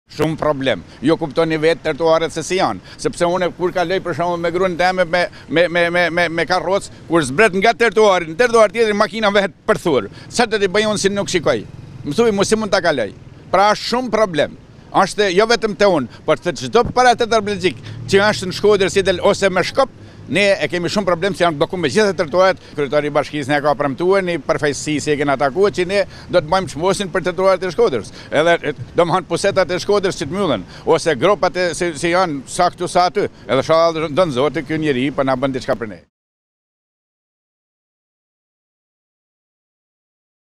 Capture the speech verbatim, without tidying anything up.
Shumë problem. Jo kuptoni vetë trotuaret se si janë. Sepse unë kur kaloj për shembull me gruan time me me me me me, me karrocë, kur zbret nga trotuari, në trotuar tjetër makina vehet për thurr. Sa do të bëj unë si nuk shikoj? Më thuaj mos si mund ta kaloj. Pra është shumë problem. Është jo vetëm te unë, por te çdo paratetar Belgjik që është në Shkodër si del ose me Shkop, ne e kemi shumë problem që janë bllokuar me gjithë trotuaret. Kryetari i bashkisë ne ka premtuar në përfaqësi se e kemi atakuar që ne do të bëjmë çmosin për trotuaret e Shkodrës. Edhe domthon pusetat e Shkodrës që të mbyllen ose gropat e se, se janë saktu sa aty. Edhe inshallah don Zoti ky njeri po na bën diçka për ne.